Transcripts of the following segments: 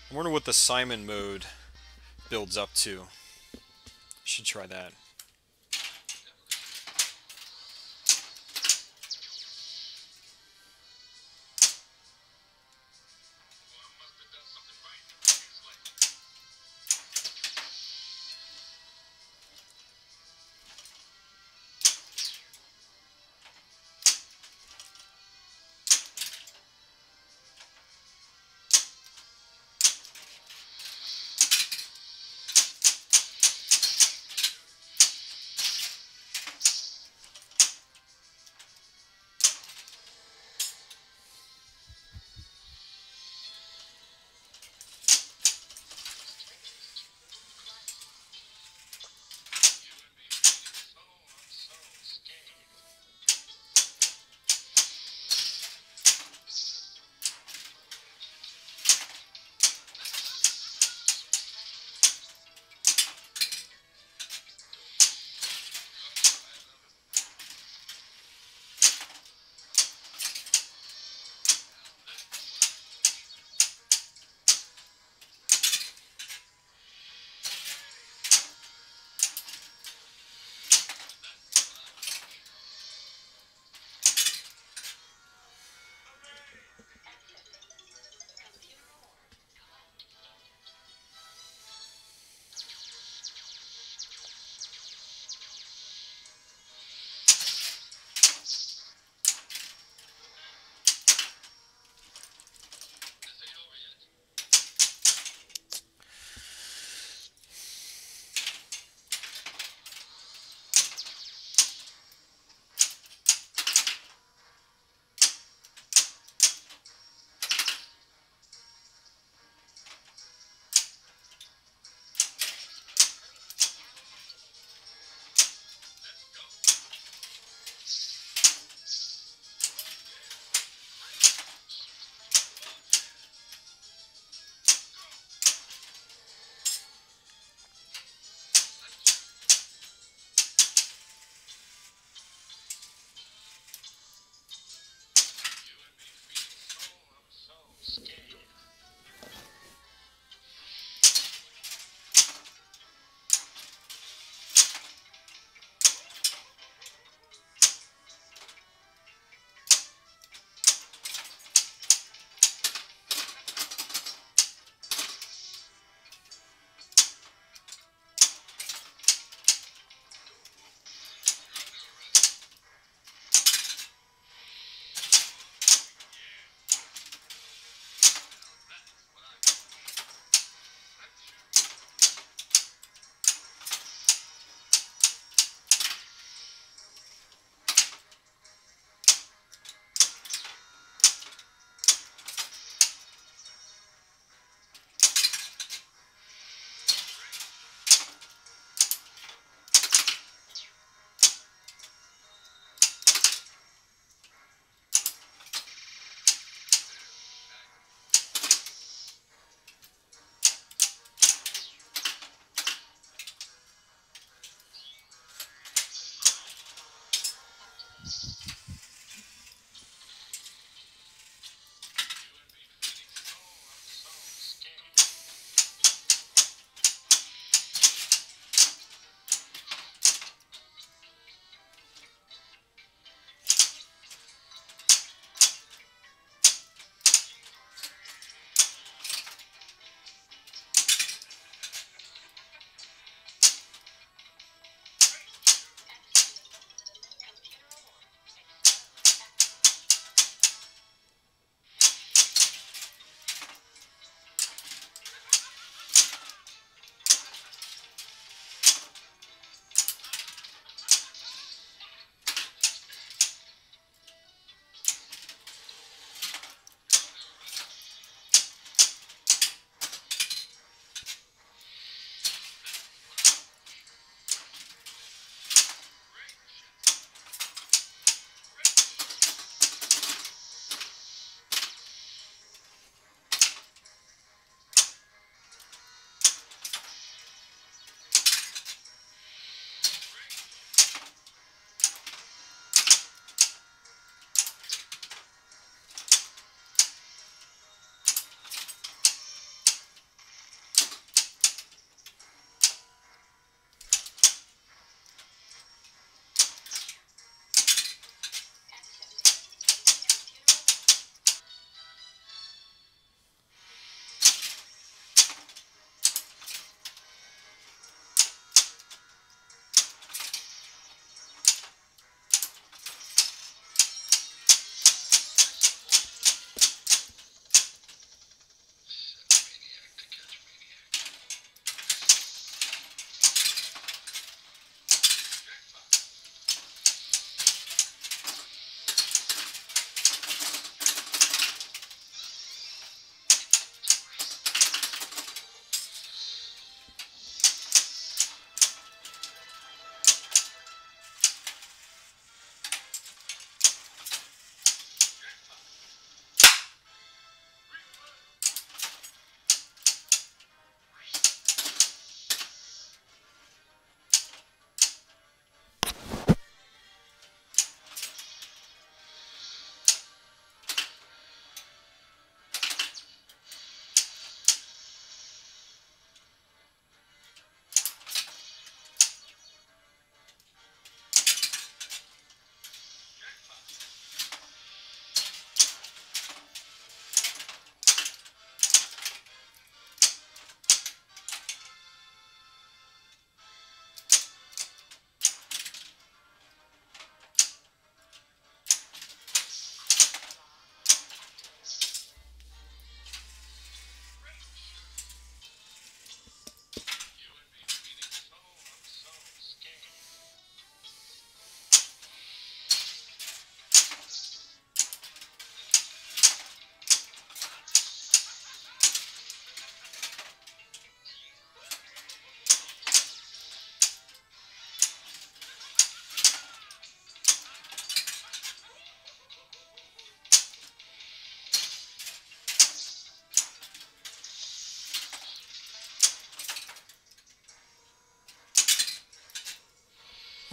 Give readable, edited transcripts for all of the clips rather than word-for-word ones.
I wonder what the Simon mode builds up to. Should try that.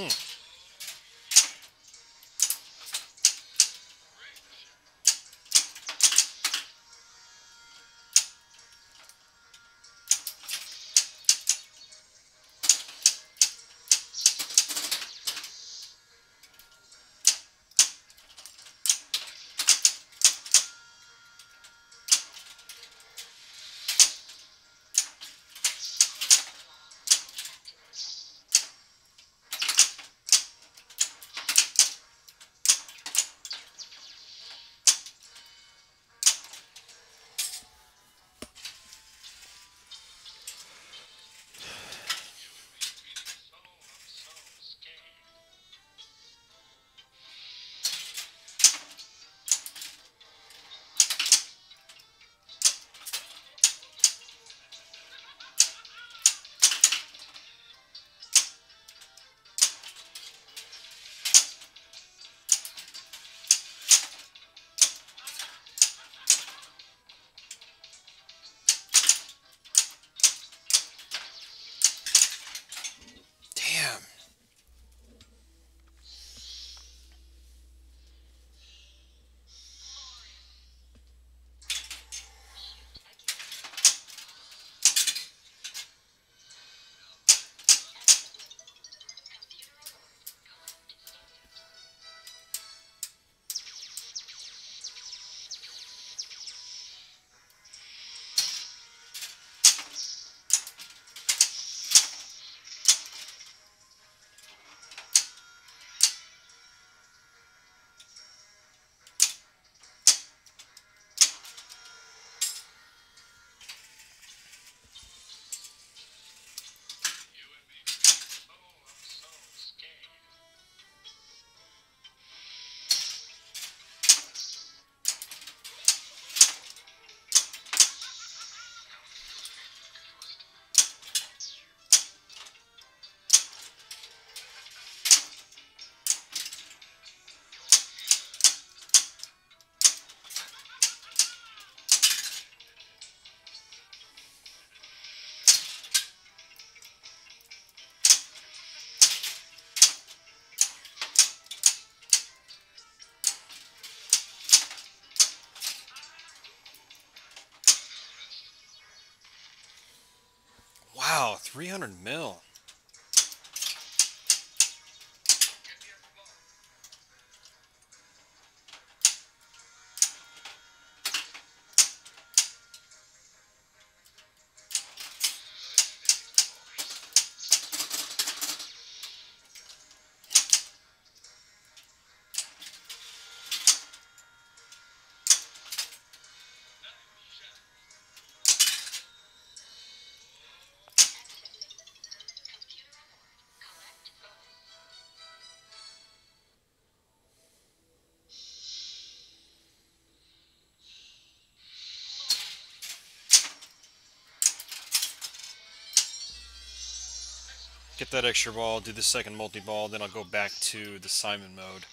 Damn. Wow, 300 mil. Get that extra ball, do the second multi-ball, then I'll go back to the Simon mode.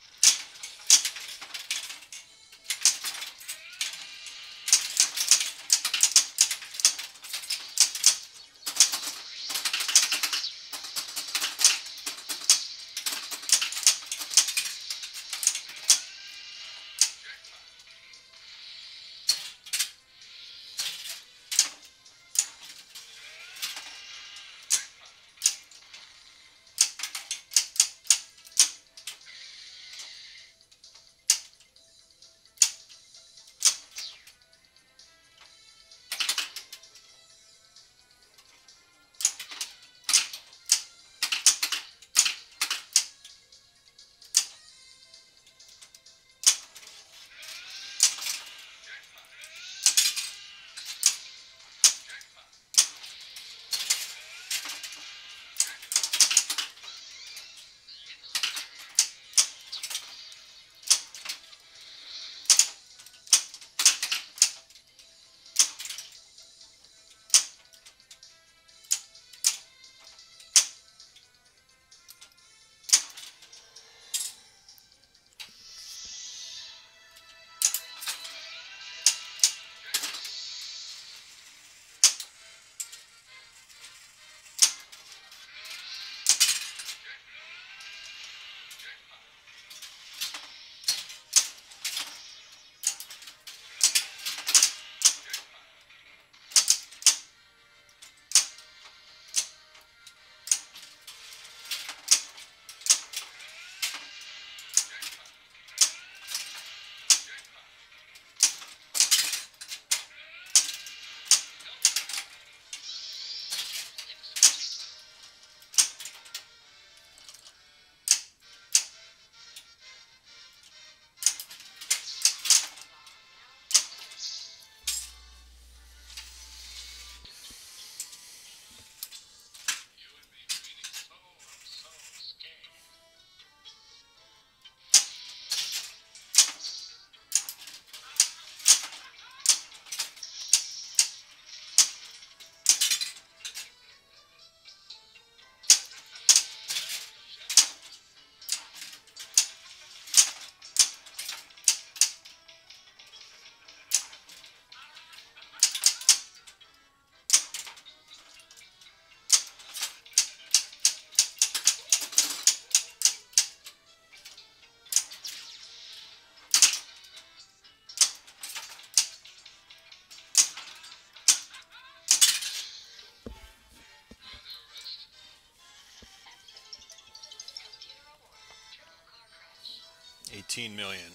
15 million.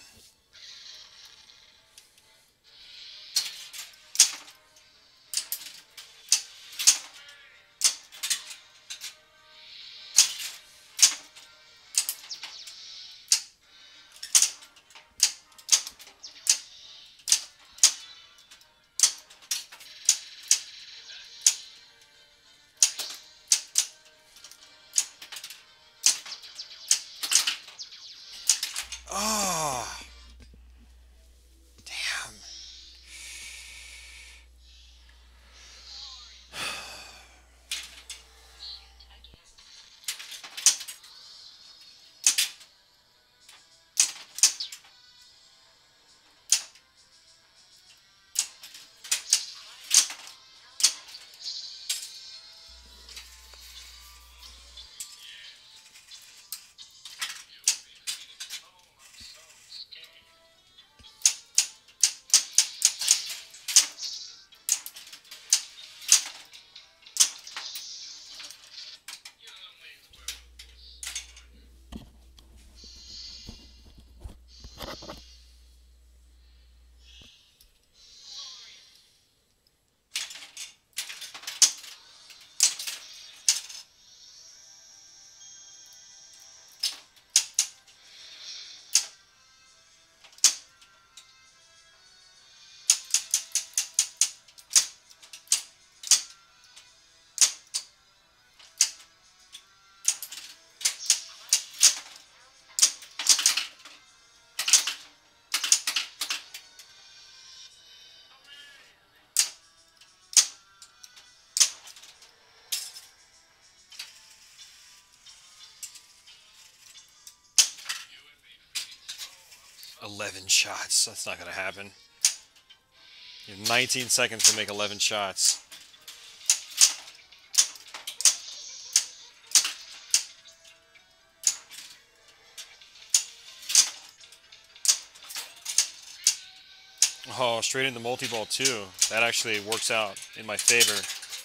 Oh, damn. 11 shots. That's not going to happen. You have 19 seconds to make 11 shots. Oh, straight into multi-ball too. That actually works out in my favor.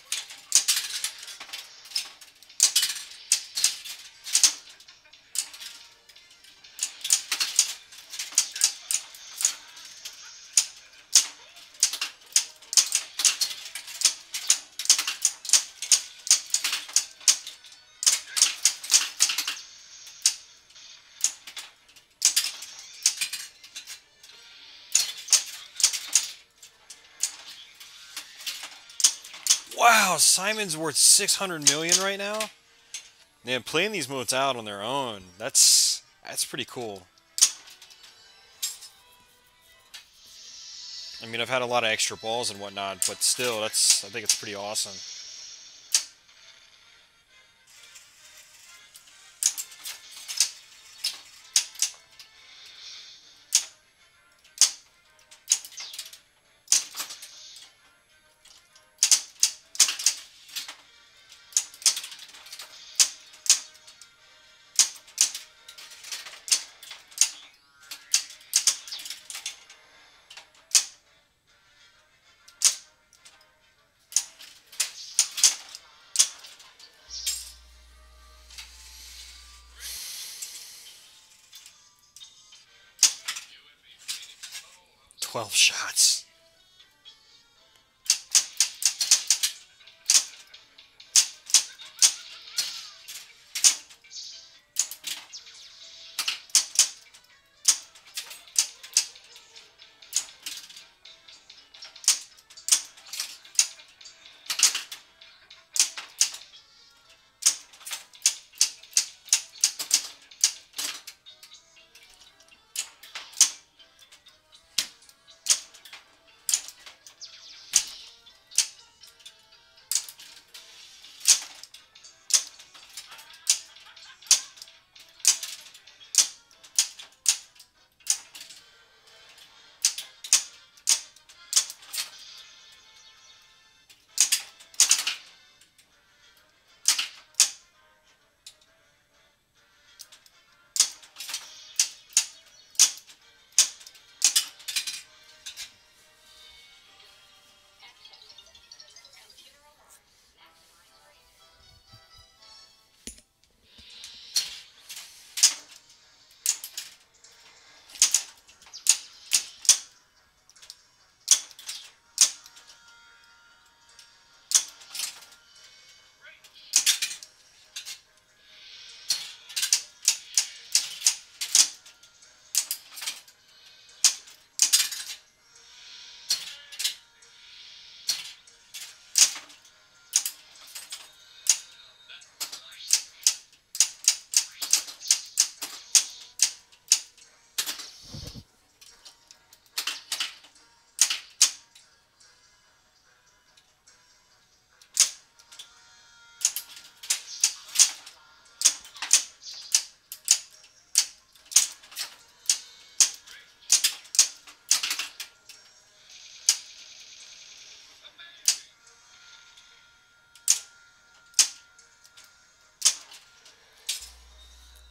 Wow, Simon's worth 600 million right now. Man, playing these modes out on their own, that's pretty cool. I mean, I've had a lot of extra balls and whatnot, but still, I think it's pretty awesome. Twelve shots.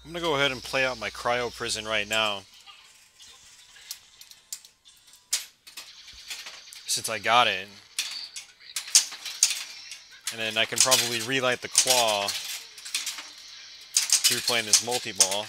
I'm gonna go ahead and play out my cryo prison right now, since I got it. And then I can probably relight the claw through playing this multi-ball.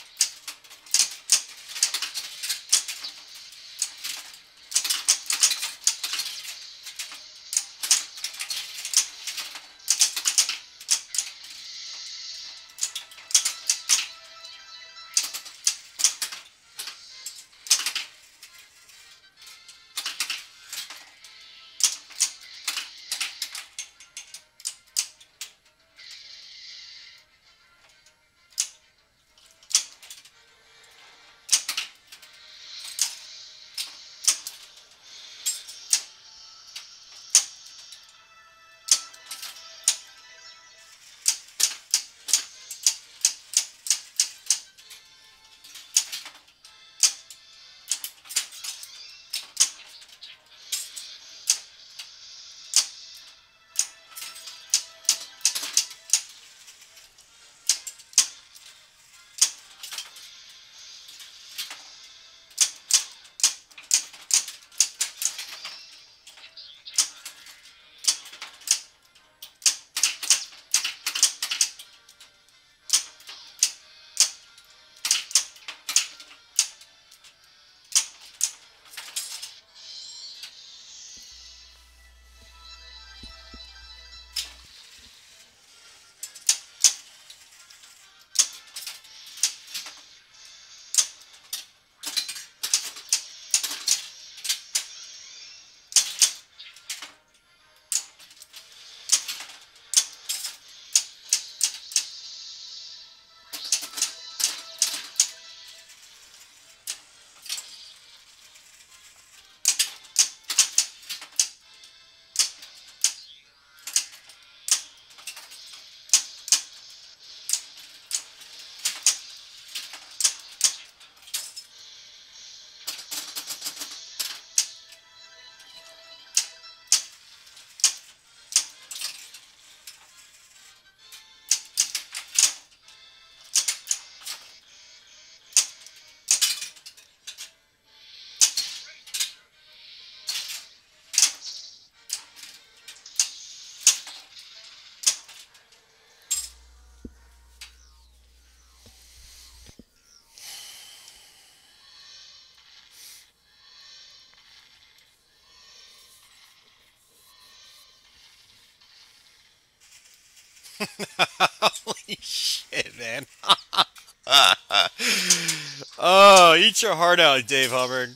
Holy shit, man. Oh, eat your heart out, Dave Hubbard.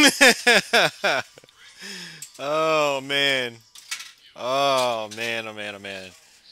Oh, man. Oh, man, oh, man, oh, man.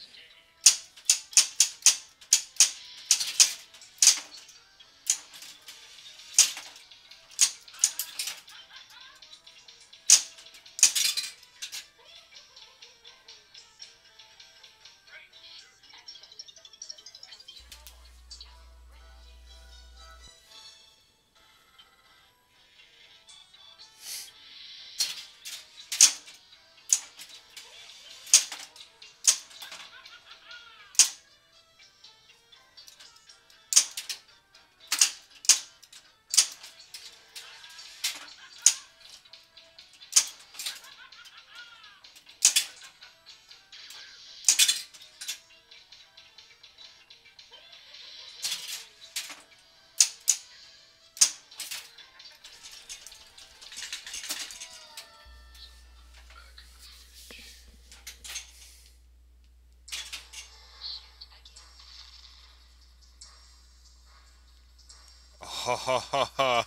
Ha ha ha ha.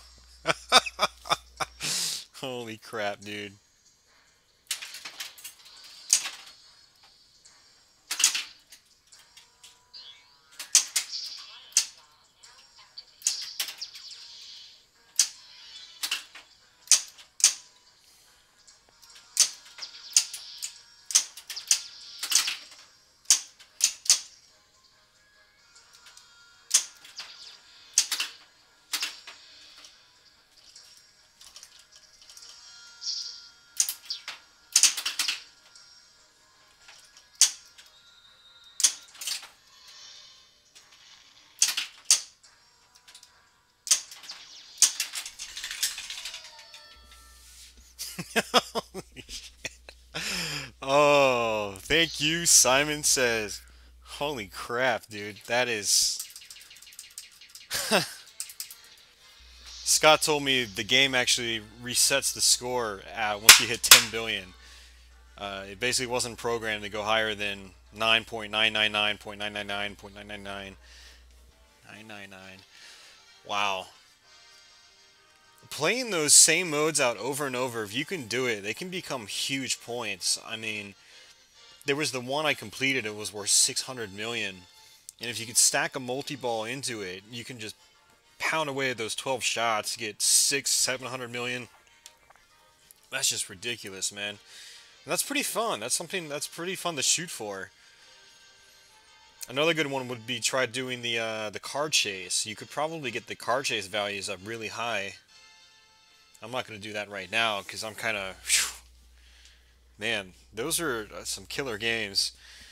Holy crap, dude. Oh, thank you, Simon Says. Holy crap, dude. That is. Scott told me the game actually resets the score once you hit 10 billion. It basically wasn't programmed to go higher than 9.999.999.999. Wow. Playing those same modes out over and over, if you can do it, they can become huge points. I mean, there was the one I completed, it was worth 600 million. And if you could stack a multi-ball into it, you can just pound away at those 12 shots, get 700 million. That's just ridiculous, man. And that's pretty fun. That's something that's pretty fun to shoot for. Another good one would be try doing the card chase. You could probably get the card chase values up really high. I'm not going to do that right now because I'm kind of... Man, those are some killer games.